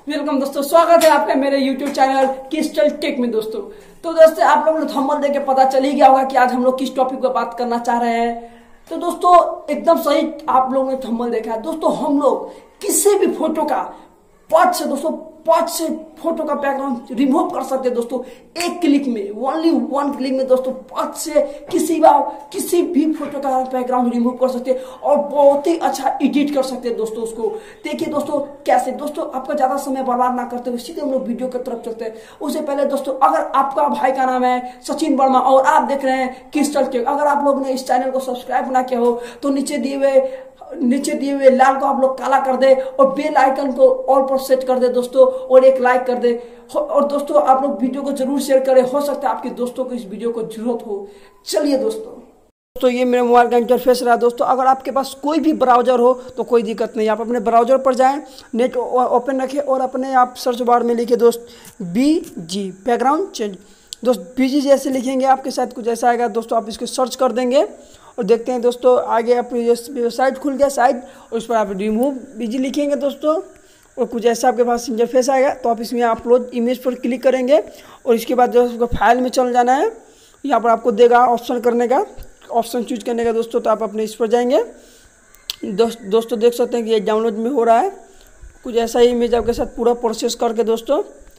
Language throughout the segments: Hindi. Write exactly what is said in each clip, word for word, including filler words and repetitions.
वेलकम दोस्तों, स्वागत है आपका मेरे यूट्यूब चैनल क्रिस्टल टेक में। दोस्तों तो दोस्तों आप लोगों ने थंबनेल देख के पता चल ही गया होगा कि आज हम लोग किस टॉपिक पर बात करना चाह रहे हैं। तो दोस्तों एकदम सही आप लोगों ने थंबनेल देखा है। दोस्तों हम लोग किसी भी फोटो का पाँच से दोस्तों पांच से फोटो का बैकग्राउंड रिमूव कर सकते हैं दोस्तों एक क्लिक में, ओनली वन क्लिक में दोस्तों पांच से किसी बार किसी भी फोटो का बैकग्राउंड रिमूव कर सकते हैं और बहुत ही अच्छा एडिट कर सकते हैं दोस्तों। उसको देखिए दोस्तों कैसे। दोस्तों आपका ज्यादा समय बर्बाद ना करते हुए सीधे हम लोग वीडियो की तरफ चलते हैं। उससे पहले दोस्तों अगर आपका भाई का नाम है सचिन वर्मा और आप देख रहे हैं क्रिस्टल टेक, अगर आप लोग ने इस चैनल को सब्सक्राइब ना किया हो तो नीचे दिए हुए नीचे दिए हुए लाल को आप लोग काला कर दे और बेल आइकन को ऑल पर सेट कर दे दोस्तों, और एक लाइक कर दे। और दोस्तों आप लोग वीडियो को जरूर शेयर करें, हो सकता है आपके दोस्तों को इस वीडियो को जरूरत हो। चलिए दोस्तों दोस्तों ये मेरे मोबाइल का इंटरफेस रहा। दोस्तों अगर आपके पास कोई भी ब्राउजर हो तो कोई दिक्कत नहीं, आप अपने ब्राउजर पर जाएं, नेट ओपन रखें और अपने आप सर्च बार में लिखे दोस्त बी जी बैकग्राउंड चेंज। दोस्त बी जी जैसे लिखेंगे आपके साथ कुछ ऐसा आएगा दोस्तों। आप इसको सर्च कर देंगे और देखते हैं दोस्तों आगे अपनी साइट खुल गया साइट, और उस पर आप रिमूव बीजी लिखेंगे दोस्तों और कुछ ऐसा आपके पास इंटरफेस आएगा। तो आप इसमें अपलोड इमेज पर क्लिक करेंगे और इसके बाद दोस्तों फाइल में चल जाना है। यहाँ पर आपको देगा ऑप्शन करने का, ऑप्शन चूज करने का दोस्तों। तो आप अपने इस पर जाएंगे दोस्त दोस्तों देख सकते हैं कि ये डाउनलोड में हो रहा है। कुछ ऐसा ही इमेज आपके साथ पूरा प्रोसेस करके दोस्तों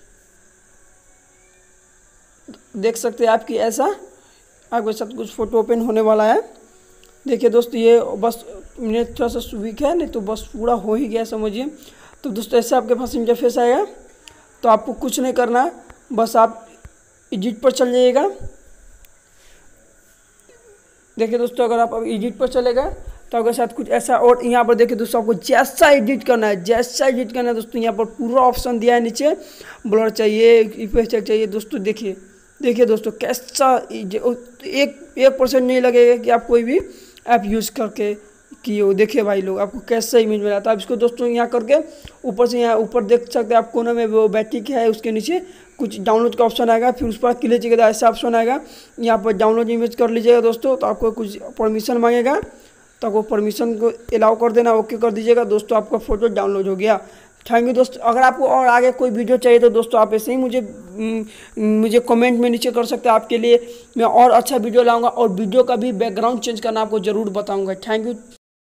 देख सकते हैं आपकी ऐसा आपके साथ कुछ फोटो ओपन होने वाला है। देखिए दोस्तों ये बस नेट थोड़ा सा वीक है, नहीं तो बस पूरा हो ही गया समझिए। तो दोस्तों ऐसे आपके पास इंटरफेस आएगा। तो आपको कुछ नहीं करना है, बस आप एडिट पर चल जाइएगा। देखिए दोस्तों अगर आप अब एडिट पर चलेगा तो आपके साथ कुछ ऐसा, और यहाँ पर देखिए दोस्तों आपको जैसा एडिट करना है जैसा एडिट करना है दोस्तों यहाँ पर पूरा ऑप्शन दिया है नीचे। ब्लर चाहिए, इफेक्ट चाहिए दोस्तों। देखिए देखिए दोस्तों कैसा एक एक परसेंट नहीं लगेगा कि आप कोई भी ऐप यूज़ करके किए हो। देखिए भाई लोग आपको कैसा इमेज मिला। तो आप इसको दोस्तों यहाँ करके ऊपर से यहाँ ऊपर देख सकते हैं आप कोने में वो बैटरी क्या है, उसके नीचे कुछ डाउनलोड का ऑप्शन आएगा। फिर उस पर क्लिक कीजिएगा, ऐसा ऑप्शन आएगा यहाँ पर डाउनलोड इमेज कर लीजिएगा दोस्तों। तो आपको कुछ परमिशन मांगेगा तो आपको परमिशन को अलाउ कर देना, ओके कर दीजिएगा दोस्तों। आपका फ़ोटो डाउनलोड हो गया। थैंक यू दोस्तों। अगर आपको और आगे कोई वीडियो चाहिए तो दोस्तों आप ऐसे ही मुझे मुझे कमेंट में नीचे कर सकते हैं। आपके लिए मैं और अच्छा वीडियो लाऊंगा और वीडियो का भी बैकग्राउंड चेंज करना आपको ज़रूर बताऊंगा। Thank you.